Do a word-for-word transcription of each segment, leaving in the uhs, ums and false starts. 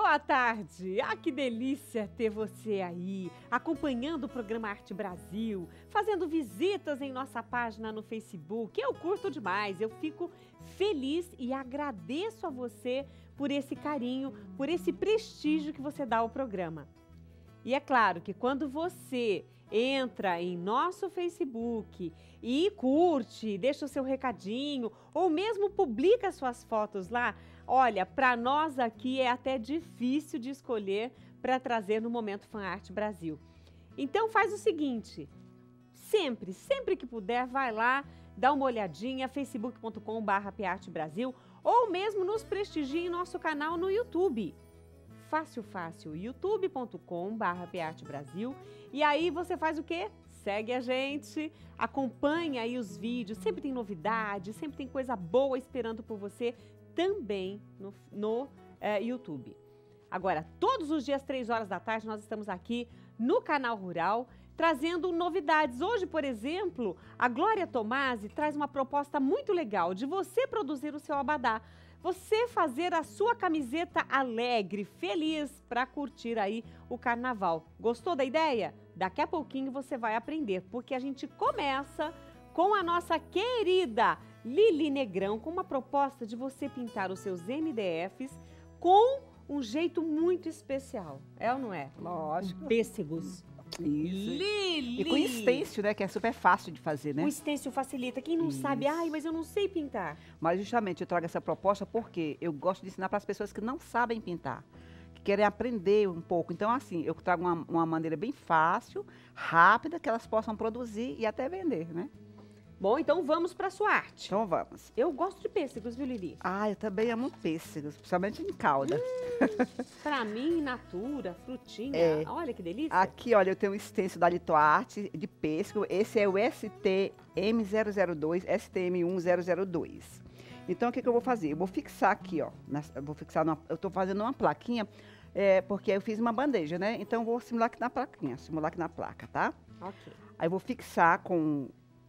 Boa tarde! Ah, que delícia ter você aí, acompanhando o programa Arte Brasil, fazendo visitas em nossa página no Facebook. Eu curto demais, eu fico feliz e agradeço a você por esse carinho, por esse prestígio que você dá ao programa. E é claro que quando você entra em nosso Facebook e curte, deixa o seu recadinho ou mesmo publica suas fotos lá, olha, para nós aqui é até difícil de escolher para trazer no Momento Fan Arte Brasil. Então faz o seguinte, sempre, sempre que puder, vai lá, dá uma olhadinha, facebook ponto com barra piartebrasil ou mesmo nos prestigie em nosso canal no YouTube. Fácil, fácil, youtube ponto com barra piartebrasil. E aí você faz o quê? Segue a gente, acompanha aí os vídeos, sempre tem novidade, sempre tem coisa boa esperando por você também no, no é, YouTube. Agora, todos os dias, três horas da tarde, nós estamos aqui no Canal Rural, trazendo novidades. Hoje, por exemplo, a Glória Tomasi traz uma proposta muito legal de você produzir o seu abadá. Você fazer a sua camiseta alegre, feliz, para curtir aí o carnaval. Gostou da ideia? Daqui a pouquinho você vai aprender, porque a gente começa com a nossa querida Lili Negrão, com uma proposta de você pintar os seus M D Fs com um jeito muito especial. É ou não é? Lógico. Pêssegos. Isso. Lili! E com stencil, né? Que é super fácil de fazer, né? O stencil facilita. Quem não Isso. sabe, ai, mas eu não sei pintar. Mas justamente eu trago essa proposta porque eu gosto de ensinar para as pessoas que não sabem pintar, que querem aprender um pouco. Então, assim, eu trago uma, uma maneira bem fácil, rápida, que elas possam produzir e até vender, né? Bom, então vamos para a sua arte. Então vamos. Eu gosto de pêssegos, viu, Lili? Ah, eu também amo pêssegos, principalmente em calda. Hum, para mim, natura, frutinha, É. olha que delícia. Aqui, olha, eu tenho um stencil da Litoarte de pêssego. Esse é o S T M zero zero dois, S T M um zero zero dois. Então, o que, que eu vou fazer? Eu vou fixar aqui, ó. Na, eu vou fixar, numa, eu tô fazendo uma plaquinha, é, porque eu fiz uma bandeja, né? Então, eu vou simular aqui na plaquinha, simular aqui na placa, tá? Ok. Aí, eu vou fixar com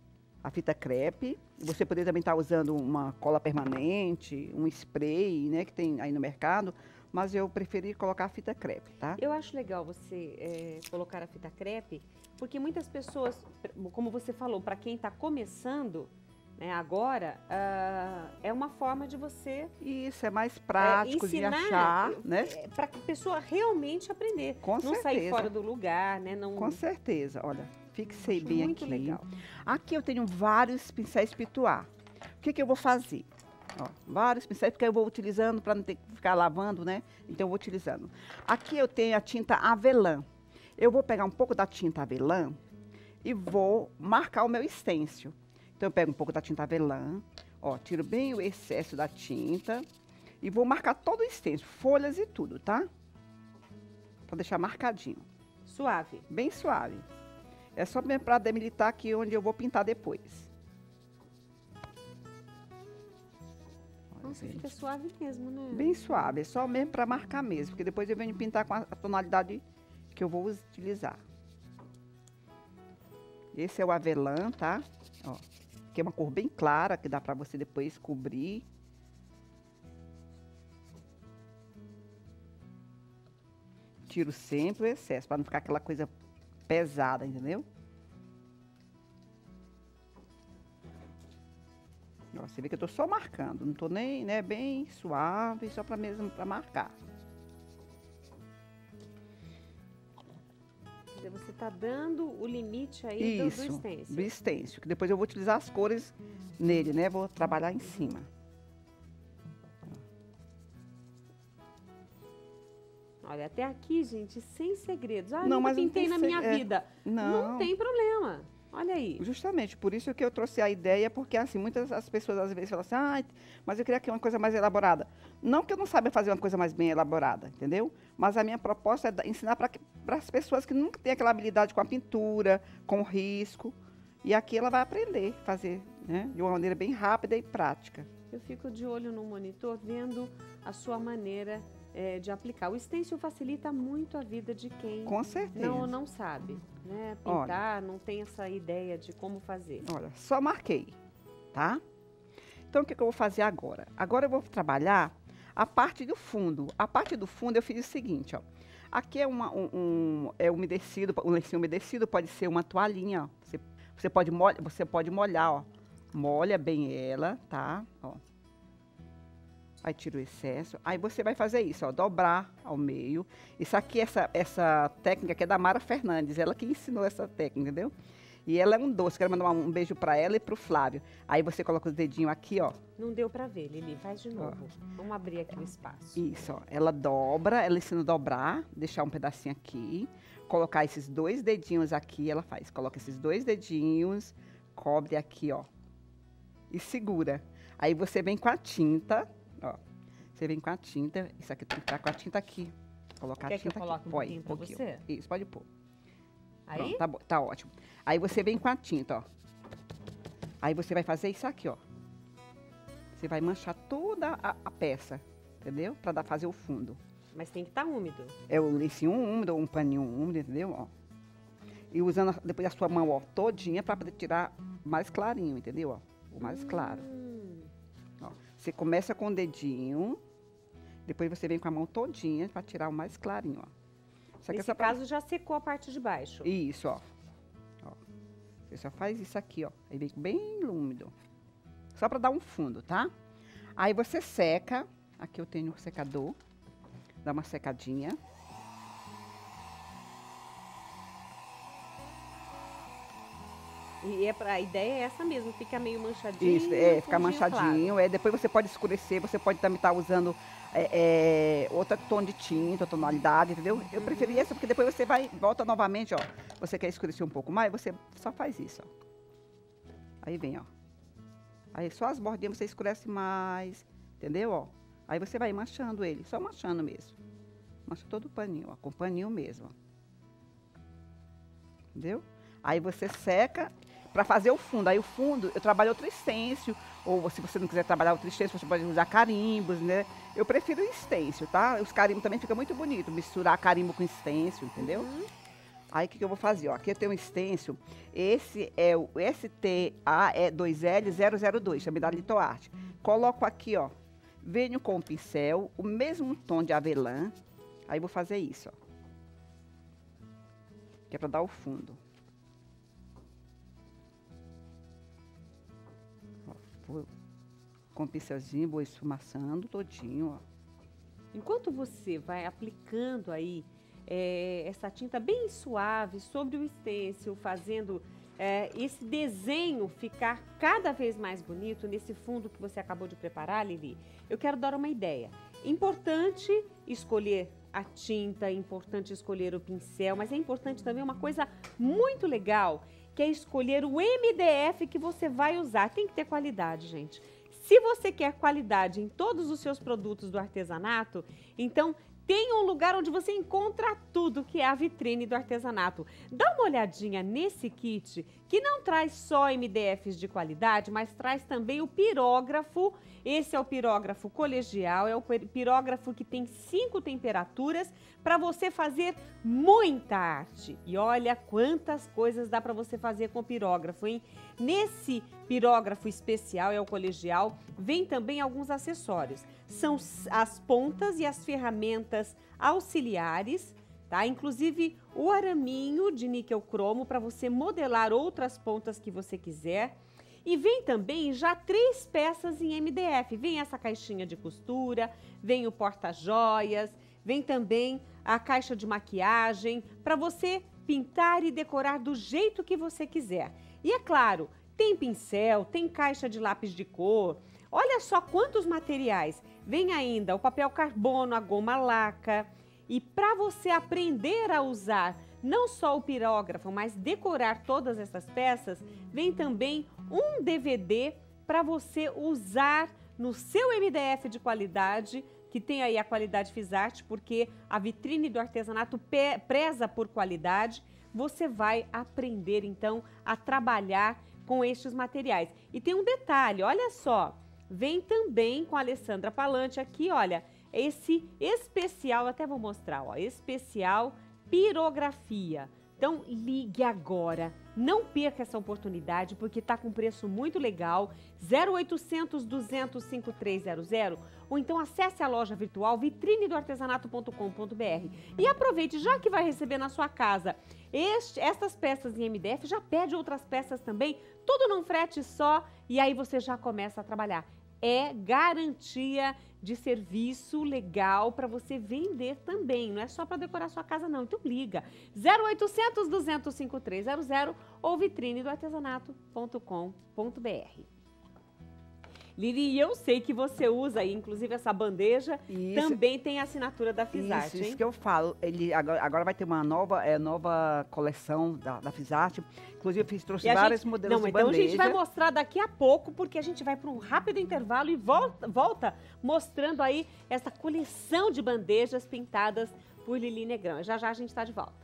a fita crepe. Você poderia também estar usando uma cola permanente, um spray, né? Que tem aí no mercado. Mas eu preferi colocar a fita crepe, tá? Eu acho legal você é, colocar a fita crepe, porque muitas pessoas, como você falou, para quem está começando, né, agora, uh, é uma forma de você... Isso, é mais prático é, ensinar, de achar, né? É, para a pessoa realmente aprender. Com não certeza. sair fora do lugar, né? Não... Com certeza, olha, fixei Acho bem muito aqui. legal. Aqui eu tenho vários pincéis pituá. O que, que eu vou fazer? Ó, vários pincéis, porque eu vou utilizando para não ter que ficar lavando, né? Então eu vou utilizando. Aqui eu tenho a tinta avelã. Eu vou pegar um pouco da tinta avelã e vou marcar o meu stencil. Então eu pego um pouco da tinta avelã, ó, tiro bem o excesso da tinta e vou marcar todo o stencil, folhas e tudo, tá? Pra deixar marcadinho. Suave. Bem suave. É só mesmo para demilitar aqui onde eu vou pintar depois. Nossa, fica suave mesmo, né? Bem suave, é só mesmo para marcar mesmo, porque depois eu venho pintar com a tonalidade que eu vou utilizar. Esse é o avelã, tá? Ó, que é uma cor bem clara, que dá para você depois cobrir. Tiro sempre o excesso, para não ficar aquela coisa pesada, entendeu? Ó, você vê que eu tô só marcando, não tô nem, né, bem suave, só para mesmo para marcar. Você tá dando o limite aí do, do Isso, stencil. do stencil, que depois eu vou utilizar as cores nele, né? Vou trabalhar em cima. Olha, até aqui, gente, sem segredos. Ah, Não, nunca mas não pintei tem na se- minha é, vida. não. Não tem problema. Olha aí. Justamente, por isso que eu trouxe a ideia, porque assim, muitas as pessoas às vezes falam assim, ah, mas eu queria que uma coisa mais elaborada. Não que eu não saiba fazer uma coisa mais bem elaborada, entendeu? Mas a minha proposta é da- ensinar para as pessoas que nunca têm aquela habilidade com a pintura, com o risco. E aqui ela vai aprender a fazer, né, de uma maneira bem rápida e prática. Eu fico de olho no monitor, vendo a sua maneira é, de aplicar. O stencil facilita muito a vida de quem Com certeza. não, não sabe, né? Pintar, não tem essa ideia de como fazer. Olha, só marquei, tá? Então, o que, que eu vou fazer agora? Agora eu vou trabalhar A parte do fundo. A parte do fundo eu fiz o seguinte, ó. Aqui é, uma, um, um, é umedecido, um lencinho umedecido, pode ser uma toalhinha, ó. Você, você, pode molha, você pode molhar, ó. Molha bem ela, tá? Ó. Aí tira o excesso. Aí você vai fazer isso, ó, dobrar ao meio. Isso aqui, essa, essa técnica aqui é da Mara Fernandes, ela que ensinou essa técnica, entendeu? E ela é um doce, quero mandar um beijo pra ela e pro Flávio. Aí você coloca os dedinhos aqui, ó. Não deu pra ver, Lili, faz de novo. Ó. Vamos abrir aqui o espaço. Isso, ó. Ela dobra, ela ensina a dobrar, deixar um pedacinho aqui, colocar esses dois dedinhos aqui, ela faz. Coloca esses dois dedinhos, cobre aqui, ó. E segura. Aí você vem com a tinta, ó. Você vem com a tinta, isso aqui tem que estar com a tinta aqui. Colocar Quer a tinta que eu coloque aqui. um Põe, pouquinho pra pouquinho. você? Isso, pode pôr. Aí? Pronto, tá, bom, tá ótimo. Aí você vem com a tinta, ó. Aí você vai fazer isso aqui, ó. Você vai manchar toda a, a peça, entendeu? Pra dar, fazer o fundo. Mas tem que estar úmido. É o lencinho úmido, um paninho úmido, entendeu? Ó. E usando a, depois a sua mão, ó, todinha pra poder tirar mais clarinho, entendeu? Ó, o mais hum. claro. Ó, você começa com o dedinho, depois você vem com a mão todinha pra tirar o mais clarinho, ó. Só Nesse caso, já secou a parte de baixo. Isso, ó. Ó. Você só faz isso aqui, ó. Aí vem bem úmido. Só pra dar um fundo, tá? Aí você seca. Aqui eu tenho o secador. Dá uma secadinha. E é pra, a ideia é essa mesmo, fica meio manchadinho. Isso, é, ficar manchadinho. Claro. É, depois você pode escurecer, você pode também estar usando é, é, outro tom de tinta, tonalidade, entendeu? Eu uhum. preferi essa porque depois você vai, volta novamente, ó. Você quer escurecer um pouco mais, você só faz isso, ó. Aí vem, ó. Aí só as bordinhas você escurece mais, entendeu, ó? Aí você vai manchando ele, só manchando mesmo. Mancha todo o paninho, ó, com o paninho mesmo, ó. Entendeu? Aí você seca para fazer o fundo. Aí o fundo, eu trabalho outro estêncil, ou se você não quiser trabalhar outro estêncil, você pode usar carimbos, né? Eu prefiro o estêncil, tá? Os carimbos também fica muito bonito, misturar carimbo com estêncil, entendeu? Uhum. Aí o que, que eu vou fazer? Ó, aqui eu tenho um estêncil, esse é o S T A dois L zero zero dois, também da Litoarte. Coloco aqui, ó, venho com o pincel, o mesmo tom de avelã, aí vou fazer isso, ó. Que é para dar o fundo. Vou com o pincelzinho, vou esfumaçando todinho, ó. Enquanto você vai aplicando aí é, essa tinta bem suave sobre o estêncil, fazendo é, esse desenho ficar cada vez mais bonito nesse fundo que você acabou de preparar, Lili, eu quero dar uma ideia. Importante escolher a tinta, é importante escolher o pincel, mas é importante também uma coisa muito legal, que é escolher o M D F que você vai usar. Tem que ter qualidade, gente. Se você quer qualidade em todos os seus produtos do artesanato, então tem um lugar onde você encontra tudo, que é a vitrine do artesanato. Dá uma olhadinha nesse kit, que não traz só M D Fs de qualidade, mas traz também o pirógrafo. Esse é o pirógrafo colegial, é o pirógrafo que tem cinco temperaturas para você fazer muita arte. E olha quantas coisas dá para você fazer com o pirógrafo, hein? Nesse pirógrafo especial, é o colegial, vem também alguns acessórios. São as pontas e as ferramentas auxiliares, tá? Inclusive o araminho de níquel cromo para você modelar outras pontas que você quiser. E vem também já três peças em M D F. Vem essa caixinha de costura, vem o porta-joias, vem também a caixa de maquiagem para você pintar e decorar do jeito que você quiser. E é claro, tem pincel, tem caixa de lápis de cor. Olha só quantos materiais. Vem ainda o papel carbono, a goma laca. E para você aprender a usar não só o pirógrafo, mas decorar todas essas peças, vem também um D V D para você usar no seu M D F de qualidade, que tem aí a qualidade Fisarte, porque a vitrine do artesanato preza por qualidade. Você vai aprender, então, a trabalhar com estes materiais. E tem um detalhe, olha só, vem também com a Alessandra Palante aqui, olha, esse especial, até vou mostrar, ó, especial pirografia. Então, ligue agora. Não perca essa oportunidade, porque está com preço muito legal. zero oitocentos, duzentos, cinquenta e três zero zero. Ou então acesse a loja virtual vitrine do artesanato ponto com ponto br. E aproveite, já que vai receber na sua casa este, estas peças em M D F, já pede outras peças também. Tudo num frete só e aí você já começa a trabalhar. É garantia de serviço legal para você vender também. Não é só para decorar sua casa, não. Então liga. zero oitocentos, duzentos, cinquenta e três zero zero ou vitrine do artesanato ponto com ponto br. Lili, eu sei que você usa aí, inclusive essa bandeja, isso, também tem a assinatura da Fisarte, isso, hein? Isso que eu falo. Ele, agora, agora vai ter uma nova, é, nova coleção da, da Fisarte. Inclusive, eu fiz, trouxe vários gente, modelos não, de então bandeja. A gente vai mostrar daqui a pouco, porque a gente vai para um rápido intervalo e volta, volta mostrando aí essa coleção de bandejas pintadas por Lili Negrão. Já já a gente está de volta.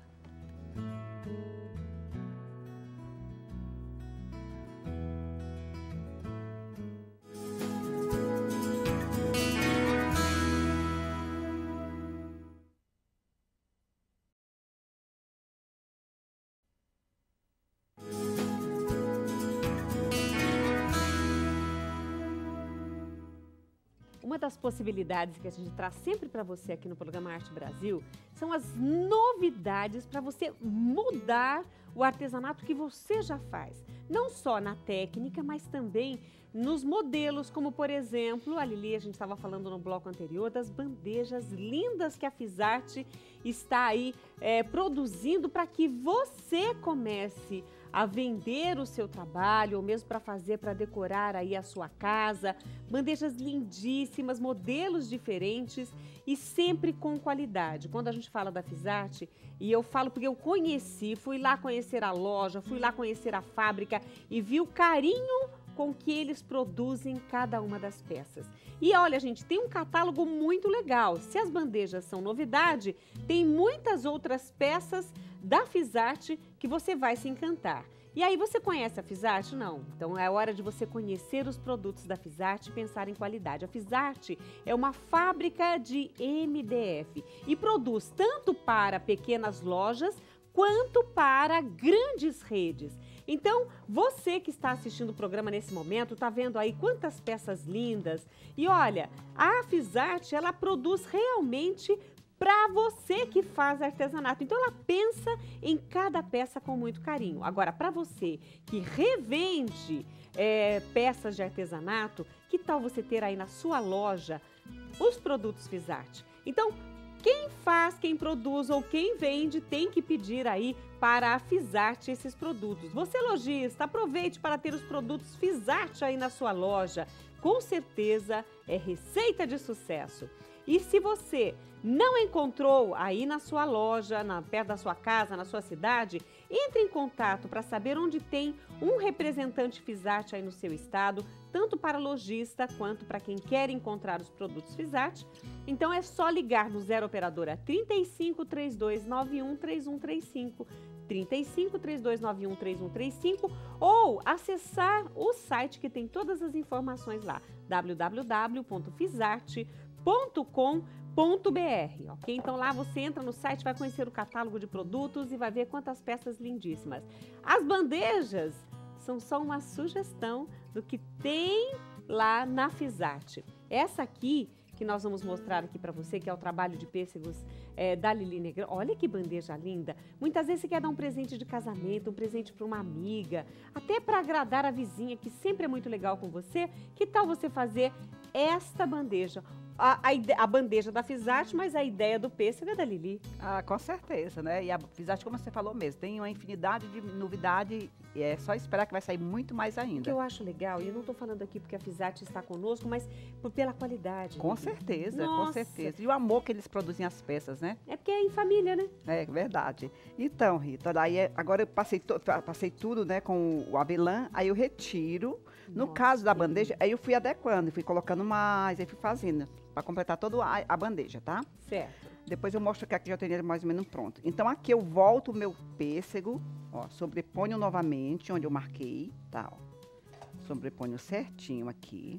Uma das possibilidades que a gente traz sempre para você aqui no programa Arte Brasil são as novidades para você mudar o artesanato que você já faz. Não só na técnica, mas também nos modelos, como por exemplo, a Lili, a gente estava falando no bloco anterior, das bandejas lindas que a Fisarte está aí é, produzindo para que você comece a vender o seu trabalho, ou mesmo para fazer, para decorar aí a sua casa. Bandejas lindíssimas, modelos diferentes e sempre com qualidade. Quando a gente fala da Fisarte, e eu falo porque eu conheci, fui lá conhecer a loja, fui lá conhecer a fábrica e vi o carinho com que eles produzem cada uma das peças. E olha, gente, tem um catálogo muito legal. Se as bandejas são novidade, tem muitas outras peças da Fisarte que você vai se encantar. E aí, você conhece a Fisarte? Não. Então, é hora de você conhecer os produtos da Fisarte e pensar em qualidade. A Fisarte é uma fábrica de M D F e produz tanto para pequenas lojas quanto para grandes redes. Então, você que está assistindo o programa nesse momento, está vendo aí quantas peças lindas. E olha, a Fisarte, ela produz realmente para você que faz artesanato. Então, ela pensa em cada peça com muito carinho. Agora, para você que revende é, peças de artesanato, que tal você ter aí na sua loja os produtos Fisarte? Então, quem faz, quem produz ou quem vende tem que pedir aí para a Fisarte esses produtos. Você, lojista, aproveite para ter os produtos Fisarte aí na sua loja. Com certeza é receita de sucesso. E se você não encontrou aí na sua loja, na, perto da sua casa, na sua cidade, entre em contato para saber onde tem um representante Fisarte aí no seu estado, tanto para lojista quanto para quem quer encontrar os produtos Fisarte. Então é só ligar no zero operadora trinta e cinco, trinta e dois, noventa e um, trinta e um trinta e cinco, trinta e cinco, trinta e dois, noventa e um, trinta e um trinta e cinco ou acessar o site que tem todas as informações lá, w w w ponto fisarte ponto com ponto br, ok? Então lá você entra no site, vai conhecer o catálogo de produtos e vai ver quantas peças lindíssimas. As bandejas são só uma sugestão do que tem lá na Fisarte. Essa aqui, que nós vamos mostrar aqui para você, que é o trabalho de pêssegos é, da Lili Negrão. Olha que bandeja linda. Muitas vezes você quer dar um presente de casamento, um presente para uma amiga, até para agradar a vizinha, que sempre é muito legal com você. Que tal você fazer esta bandeja? A, a, ide- a bandeja da Fisarte, mas a ideia do pêssego é da Lili. Ah, com certeza, né? E a Fisarte, como você falou mesmo, tem uma infinidade de novidade e é só esperar que vai sair muito mais O que ainda. eu acho legal, e eu não estou falando aqui porque a Fisarte está conosco, mas por, pela qualidade. Com Lili. certeza, Nossa. com certeza. E o amor que eles produzem as peças, né? É porque é em família, né? É verdade. Então, Rita, daí é- agora eu passei, to- passei tudo, né, com o avelã, aí eu retiro. No Nossa, caso da que bandeja, aí eu fui adequando, fui colocando mais, aí fui fazendo, para completar toda a, a bandeja, tá? Certo. Depois eu mostro que aqui já teria mais ou menos pronto. Então aqui eu volto o meu pêssego, ó, sobreponho novamente onde eu marquei, tá, ó. Sobreponho certinho aqui.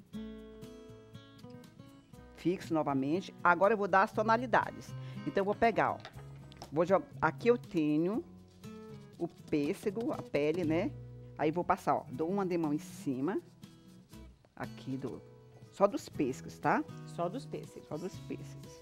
Fixo novamente. Agora eu vou dar as tonalidades. Então eu vou pegar, ó. Vou jogar, aqui eu tenho o pêssego, a pele, né? Aí vou passar, ó, dou uma demão em cima, aqui do, só dos pêssegos, tá? Só dos pêssegos. Só dos pêssegos.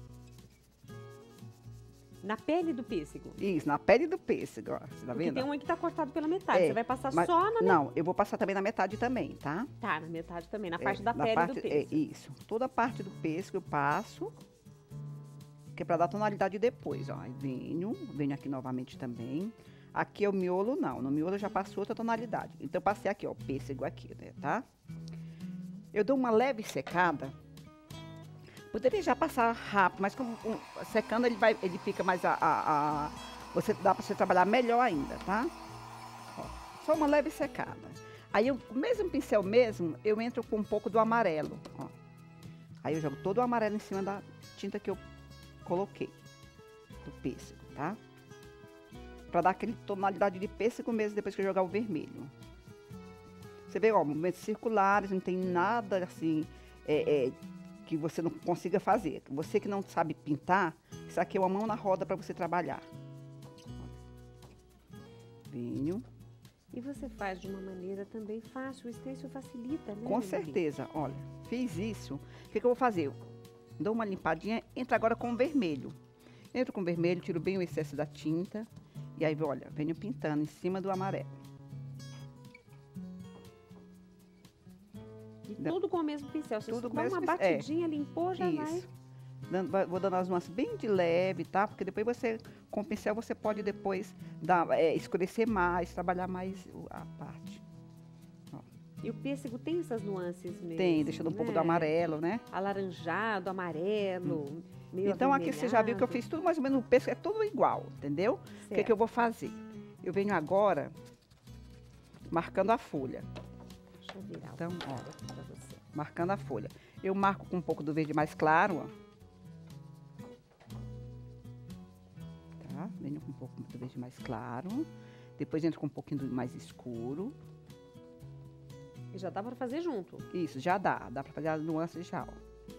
Na pele do pêssego. Isso, na pele do pêssego, ó, você tá Porque vendo? tem um que tá cortado pela metade, É, você vai passar mas- só na metade. Não, eu vou passar também na metade também, tá? Tá, na metade também, na É, parte da na pele parte- do é, pêssego. isso, toda a parte do pêssego eu passo, que é pra dar tonalidade depois, ó. Aí venho, venho aqui novamente também. Aqui é o miolo, não, no miolo eu já passo outra tonalidade. Então eu passei aqui, ó, o pêssego aqui, né, tá? Eu dou uma leve secada. Poderia já passar rápido, mas como, um, secando ele, vai, ele fica mais a, a, a- você, dá pra você trabalhar melhor ainda, tá? Ó, só uma leve secada. Aí, eu, o mesmo pincel mesmo, eu entro com um pouco do amarelo, ó. Aí eu jogo todo o amarelo em cima da tinta que eu coloquei, do pêssego, tá? Pra dar aquele tonalidade de pêssego mesmo, depois que eu jogar o vermelho. Você vê, ó, movimentos circulares, não tem nada assim, é, é, que você não consiga fazer. Você que não sabe pintar, isso aqui é uma mão na roda para você trabalhar. Vinho. E você faz de uma maneira também fácil, o stencil facilita, né? Com Lili? certeza, olha, fiz isso. O que, que eu vou fazer? Eu dou uma limpadinha, entra agora com o vermelho. Entro com o vermelho, tiro bem o excesso da tinta. E aí, olha, venho pintando em cima do amarelo. E Não. tudo com o mesmo pincel. Você Tudo só com dá o mesmo uma pincel, é. batidinha, limpou, já vai. Isso. Dando- vai- vou dando as nuances bem de leve, tá? Porque depois você, com o pincel, você pode depois dar, é, escurecer mais, trabalhar mais o- a parte. E o pêssego tem essas nuances mesmo. Tem, deixando um pouco né? do amarelo, né? Alaranjado, amarelo, meio Então aqui você já viu que eu avermelhado. fiz tudo mais ou menos no pêssego, é tudo igual, entendeu? O que, Certo. que eu vou fazer? Eu venho agora marcando a folha. Deixa eu virar Então, o ó. aqui pra você. Marcando a folha. Eu marco com um pouco do verde mais claro, ó. Tá? Venho com um pouco do verde mais claro. Depois entro com um pouquinho do mais escuro. E já dá pra fazer junto. Isso, já dá. Dá pra fazer as nuances já, ó.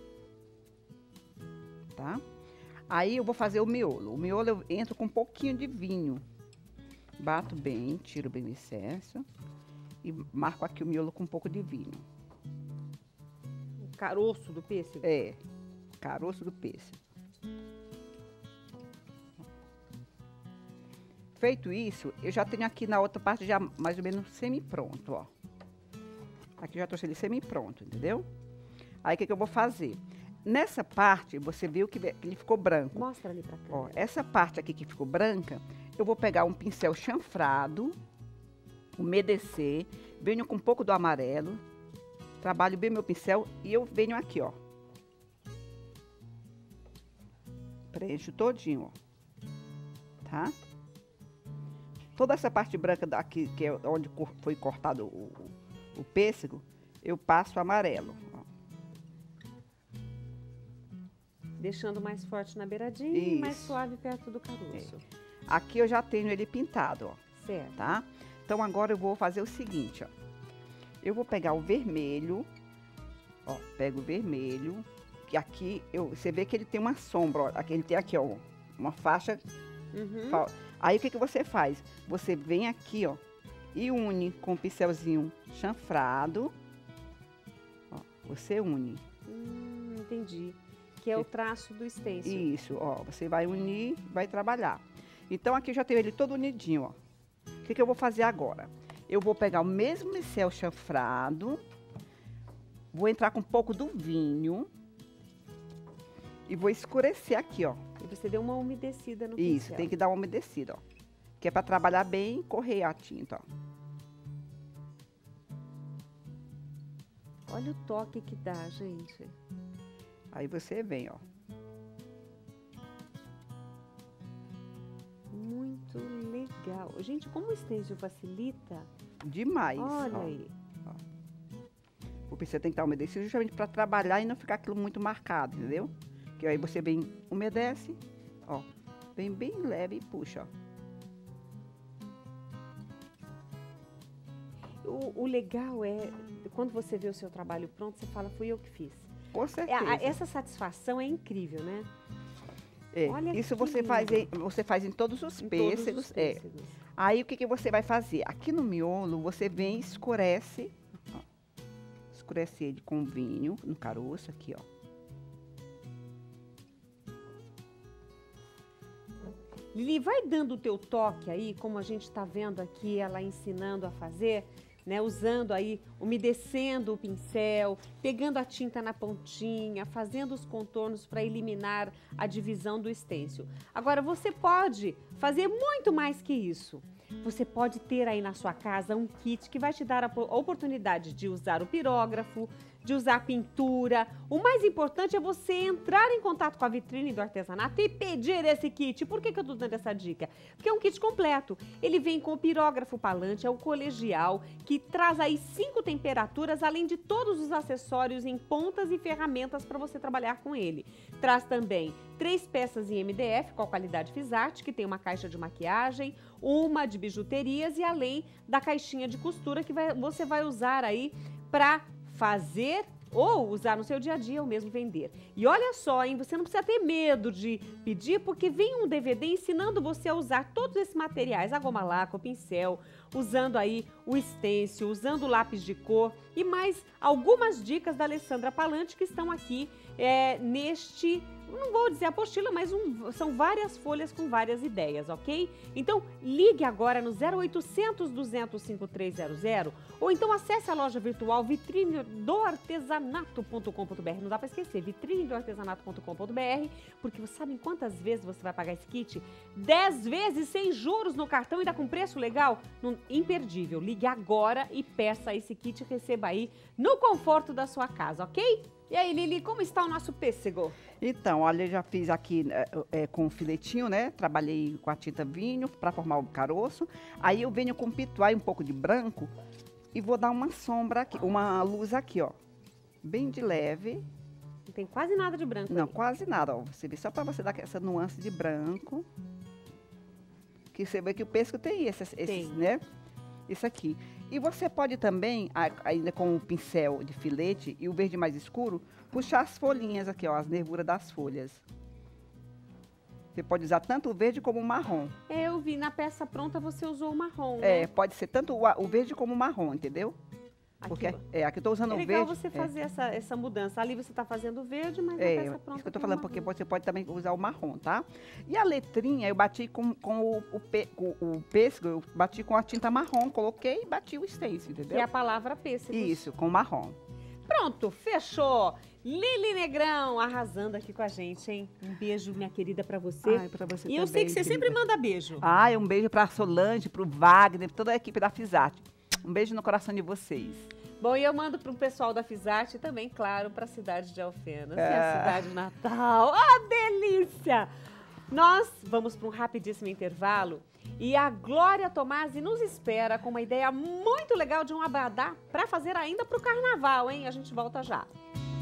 Tá? Aí eu vou fazer o miolo. O miolo eu entro com um pouquinho de vinho. Bato bem, tiro bem o excesso. E marco aqui o miolo com um pouco de vinho. O caroço do pêssego. É, caroço do pêssego. Feito isso, eu já tenho aqui na outra parte já mais ou menos semi-pronto, ó. Aqui eu já trouxe ele semi-pronto, entendeu? Aí o que, que eu vou fazer? Nessa parte, você viu que ele ficou branco. Mostra ali pra Ó, câmera. essa parte aqui que ficou branca, eu vou pegar um pincel chanfrado, umedecer, venho com um pouco do amarelo, trabalho bem meu pincel e eu venho aqui, ó. Preencho todinho, ó. Tá? Toda essa parte branca daqui, que é onde cor- foi cortado o, o, o pêssego, eu passo amarelo, ó. Deixando mais forte na beiradinha e mais Isso. suave perto do caroço. Aqui eu já tenho ele pintado, ó. Certo. Tá? Então agora eu vou fazer o seguinte, ó. Eu vou pegar o vermelho, ó, pego o vermelho, que aqui eu, você vê que ele tem uma sombra, ó, aqui ele tem aqui, ó, uma faixa. Uhum. fa- Aí o que que você faz? Você vem aqui, ó, e une com o pincelzinho chanfrado, ó, você une. Hum, entendi. Que é o traço do stencil. Isso, ó, você vai unir, vai trabalhar. Então aqui eu já tenho ele todo unidinho, ó. O que que eu vou fazer agora? Eu vou pegar o mesmo pincel chanfrado, vou entrar com um pouco do vinho e vou escurecer aqui, ó. E você deu uma umedecida no Isso, pincel. tem que dar uma umedecida, ó. Que é pra trabalhar bem e correr a tinta, ó. Olha o toque que dá, gente. Aí você vem, ó. Muito legal. Gente, como o stencil facilita, Demais. olha ó. aí. O pincel tem que estar umedecido justamente para trabalhar e não ficar aquilo muito marcado, entendeu? Que aí você vem, umedece, ó. Vem bem leve e puxa, ó. O, o legal é, quando você vê o seu trabalho pronto, você fala, fui eu que fiz. Com É, certeza. a- essa satisfação é incrível, né? É, Olha isso que você lindo. faz, em, você faz em todos os Em pêssegos. todos os É. pêssegos. Aí o que, que você vai fazer? Aqui no miolo, você vem e escurece. Ó, escurece ele com vinho, no caroço, aqui, ó. Lili, vai dando o teu toque aí, como a gente está vendo aqui, ela ensinando a fazer, né? Usando aí, umedecendo o pincel, pegando a tinta na pontinha, fazendo os contornos para eliminar a divisão do estêncil. Agora, você pode fazer muito mais que isso. Você pode ter aí na sua casa um kit que vai te dar a oportunidade de usar o pirógrafo, de usar pintura. O mais importante é você entrar em contato com a vitrine do artesanato e pedir esse kit. Por que que eu tô dando essa dica? Porque é um kit completo. Ele vem com o pirógrafo palante, é o colegial, que traz aí cinco temperaturas, além de todos os acessórios em pontas e ferramentas para você trabalhar com ele. Traz também três peças em M D F com a qualidade Fisart, que tem uma caixa de maquiagem, uma de bijuterias e além da caixinha de costura que vai, você vai usar aí para fazer ou usar no seu dia a dia ou mesmo vender. E olha só, hein, você não precisa ter medo de pedir, porque vem um D V D ensinando você a usar todos esses materiais, a goma laca, o pincel, usando aí o stencil, usando o lápis de cor e mais algumas dicas da Alessandra Palante que estão aqui é, neste, não vou dizer apostila, mas um, são várias folhas com várias ideias, ok? Então, ligue agora no zero oitocentos, duzentos, cinquenta e três zero zero ou então acesse a loja virtual vitrine do artesanato ponto com ponto br. Não dá para esquecer, vitrine do artesanato ponto com ponto br, porque você sabe quantas vezes você vai pagar esse kit? dez vezes sem juros no cartão e ainda com preço legal? Não, imperdível. Ligue agora e peça esse kit e receba aí no conforto da sua casa, ok? E aí, Lili, como está o nosso pêssego? Então, olha, eu já fiz aqui é, é, com filetinho, né? Trabalhei com a tinta vinho para formar o caroço. Aí eu venho com pituá e um pouco de branco e vou dar uma sombra aqui, uma luz aqui, ó. Bem de leve. Não tem quase nada de branco. Não, aí. quase nada, ó. Você vê, só para você dar essa nuance de branco. Que você vê que o pêssego tem esses, esses Tem. né? Isso aqui. E você pode também, ainda com o pincel de filete e o verde mais escuro, puxar as folhinhas aqui, ó, as nervuras das folhas. Você pode usar tanto o verde como o marrom. É, eu vi, na peça pronta você usou o marrom, né? É, pode ser tanto o, o verde como o marrom, entendeu? Porque Aqui, é, aqui eu tô usando é o legal verde. você fazer essa, essa mudança. Ali você está fazendo o verde, mas na É, peça é pronta isso que eu tô tem o falando, porque marrom. você pode também usar o marrom, tá? E a letrinha eu bati com, com, o, o, pe, com o pêssego, eu bati com a tinta marrom, coloquei e bati o stencil, entendeu? E a palavra pêssego. Isso, com marrom. Pronto, fechou. Lili Negrão arrasando aqui com a gente, hein? Um beijo, minha querida, pra você. Ai, pra você e eu sei também, que você querida. sempre manda beijo. Ai, um beijo pra Solange, pro Wagner, toda a equipe da Fisart. Um beijo no coração de vocês. Bom, e eu mando pro pessoal da Fisart e também, claro, pra cidade de Alfenas. E a Ah. cidade natal. Ah, delícia! Nós vamos para um rapidíssimo intervalo e a Glória Tomasi nos espera com uma ideia muito legal de um abadá para fazer ainda pro carnaval, hein? A gente volta já.